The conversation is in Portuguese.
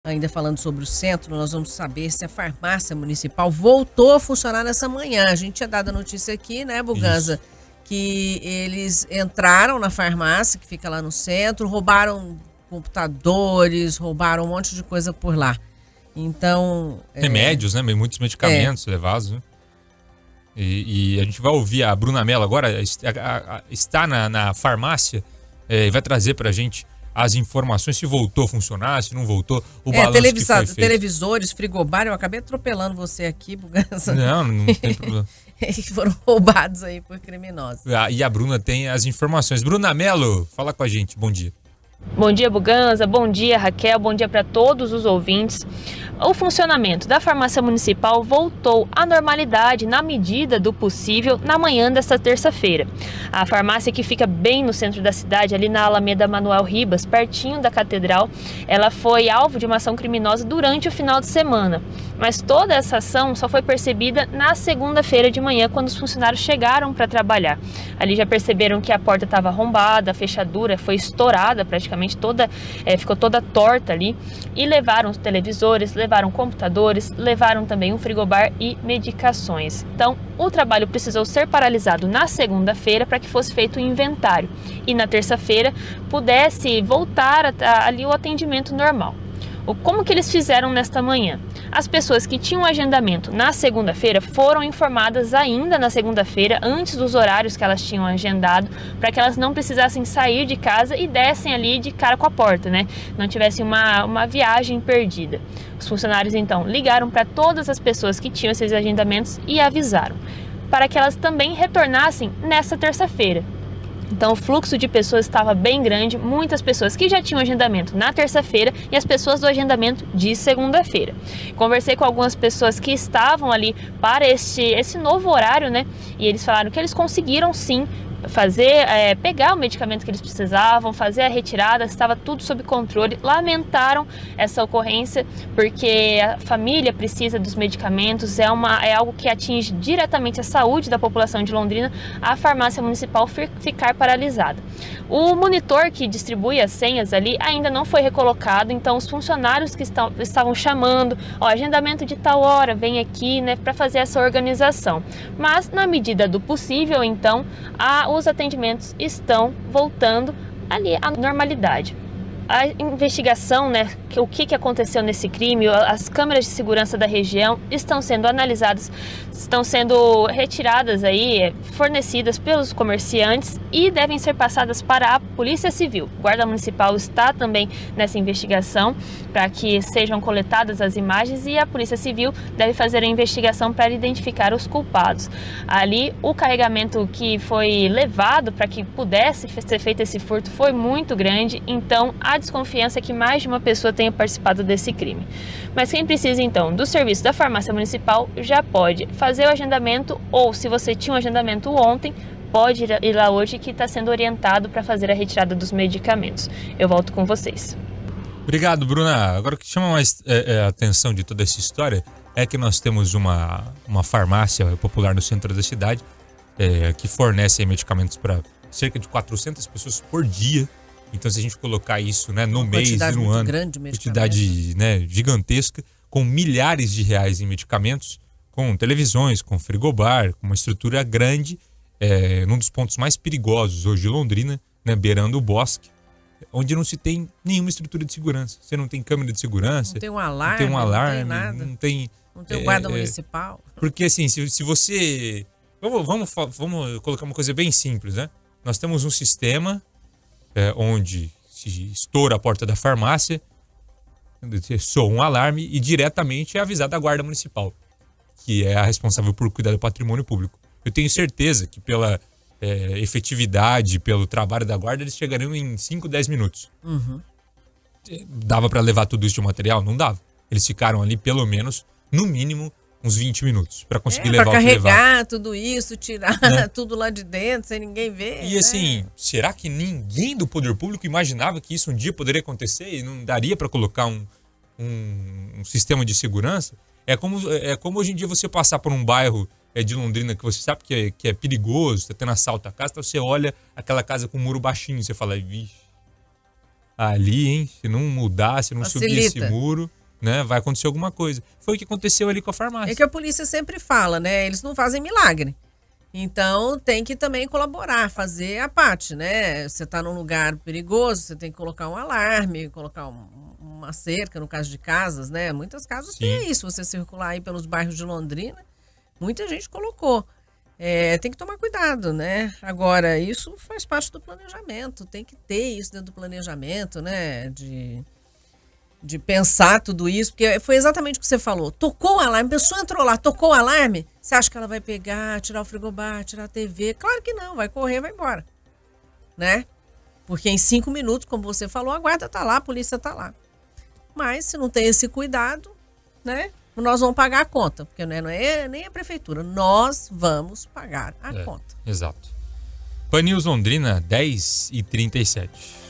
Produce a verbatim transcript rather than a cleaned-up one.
Ainda falando sobre o centro, nós vamos saber se a farmácia municipal voltou a funcionar nessa manhã. A gente tinha dado a notícia aqui, né, Buganza, Isso. que eles entraram na farmácia, que fica lá no centro, roubaram computadores, roubaram um monte de coisa por lá. Então... Remédios, é... né? Muitos medicamentos é. levados, né? E, e a gente vai ouvir a Bruna Mello agora, está na, na farmácia é, e vai trazer pra gente as informações, se voltou a funcionar, se não voltou, o é, balanço que foi feito. Televisores, frigobar, eu acabei atropelando você aqui, Buganza. Não, não tem problema. Eles foram roubados aí por criminosos. Ah, e a Bruna tem as informações. Bruna Mello, fala com a gente, bom dia. Bom dia, Buganza, bom dia, Raquel, bom dia para todos os ouvintes. O funcionamento da farmácia municipal voltou à normalidade na medida do possível na manhã desta terça-feira. A farmácia, que fica bem no centro da cidade, ali na Alameda Manuel Ribas, pertinho da Catedral, ela foi alvo de uma ação criminosa durante o final de semana. Mas toda essa ação só foi percebida na segunda-feira de manhã, quando os funcionários chegaram para trabalhar. Ali já perceberam que a porta estava arrombada, a fechadura foi estourada, praticamente toda, é, ficou toda torta ali, e levaram os televisores, levaram computadores, levaram também um frigobar e medicações. Então, o trabalho precisou ser paralisado na segunda-feira para que fosse feito o inventário e na terça-feira pudesse voltar a, a, ali o atendimento normal. O, como que eles fizeram nesta manhã? As pessoas que tinham agendamento na segunda-feira foram informadas ainda na segunda-feira, antes dos horários que elas tinham agendado, para que elas não precisassem sair de casa e dessem ali de cara com a porta, né? Não tivessem uma, uma viagem perdida. Os funcionários, então, ligaram para todas as pessoas que tinham esses agendamentos e avisaram, para que elas também retornassem nessa terça-feira. Então o fluxo de pessoas estava bem grande, muitas pessoas que já tinham agendamento na terça-feira e as pessoas do agendamento de segunda-feira. Conversei com algumas pessoas que estavam ali para este, esse novo horário, né? E eles falaram que eles conseguiram sim fazer, é, pegar o medicamento que eles precisavam, fazer a retirada, estava tudo sob controle. Lamentaram essa ocorrência porque a família precisa dos medicamentos, é, uma, é algo que atinge diretamente a saúde da população de Londrina, a farmácia municipal ficar paralisada. O monitor que distribui as senhas ali ainda não foi recolocado, então os funcionários que estão, estavam chamando, ó, agendamento de tal hora, vem aqui, né, para fazer essa organização. Mas na medida do possível, então, a os atendimentos estão voltando ali à normalidade. A investigação, né, que, o que, que aconteceu nesse crime, as câmeras de segurança da região estão sendo analisadas, estão sendo retiradas aí, fornecidas pelos comerciantes e devem ser passadas para a Polícia Civil. O Guarda Municipal está também nessa investigação para que sejam coletadas as imagens e a Polícia Civil deve fazer a investigação para identificar os culpados. Ali, o carregamento que foi levado para que pudesse ser feito esse furto foi muito grande, então a desconfiança é que mais de uma pessoa tenha participado desse crime. Mas quem precisa então do serviço da farmácia municipal já pode fazer o agendamento, ou se você tinha um agendamento ontem, pode ir lá hoje, que está sendo orientado para fazer a retirada dos medicamentos. Eu volto com vocês. Obrigado, Bruna. Agora o que chama mais é, é, a atenção de toda essa história é que nós temos uma, uma farmácia popular no centro da cidade é, que fornece medicamentos para cerca de quatrocentas pessoas por dia. Então, se a gente colocar isso, né, no mês e no ano, quantidade, né, gigantesca, com milhares de reais em medicamentos, com televisões, com frigobar, com uma estrutura grande, é, num dos pontos mais perigosos hoje de Londrina, né, beirando o bosque, onde não se tem nenhuma estrutura de segurança. Você não tem câmera de segurança, não tem um alarme, não tem, um alarme, não tem nada, não tem, não tem o guarda é, municipal. Porque assim, se, se você... Vamos, vamos, vamos colocar uma coisa bem simples, né? Nós temos um sistema... É, onde se estoura a porta da farmácia, soa um alarme e diretamente é avisada a Guarda Municipal, que é a responsável por cuidar do patrimônio público. Eu tenho certeza que pela é, efetividade, pelo trabalho da Guarda, eles chegariam em cinco, dez minutos. Uhum. Dava para levar tudo isso de material? Não dava. Eles ficaram ali pelo menos, no mínimo, uns vinte minutos para conseguir é, levar pra o que levar. Carregar tudo isso, tirar né? tudo lá de dentro, sem ninguém ver. E né? assim, será que ninguém do poder público imaginava que isso um dia poderia acontecer e não daria para colocar um, um, um sistema de segurança? É como, é como hoje em dia você passar por um bairro é, de Londrina que você sabe que é, que é perigoso, tá tendo assalto à casa, então você olha aquela casa com um muro baixinho, você fala, vixe. ali, hein? Se não mudar, se não Facilita. subir esse muro, né? Vai acontecer alguma coisa. Foi o que aconteceu ali com a farmácia. É que a polícia sempre fala, né? Eles não fazem milagre. Então tem que também colaborar, fazer a parte, né? Você está num lugar perigoso, você tem que colocar um alarme, colocar um, uma cerca, no caso de casas, né? Muitas casas Sim. têm isso, você circular aí pelos bairros de Londrina, muita gente colocou. É, tem que tomar cuidado, né? Agora, isso faz parte do planejamento, tem que ter isso dentro do planejamento, né? De... de pensar tudo isso, porque foi exatamente o que você falou. Tocou o alarme, a pessoa entrou lá, tocou o alarme, você acha que ela vai pegar, tirar o frigobar, tirar a T V? Claro que não, vai correr, vai embora. Né? Porque em cinco minutos, como você falou, a guarda tá lá, a polícia tá lá. Mas se não tem esse cuidado, né? Nós vamos pagar a conta, porque não é, não é nem a prefeitura, nós vamos pagar a É, conta. Exato. Pan News Londrina, dez e trinta e sete.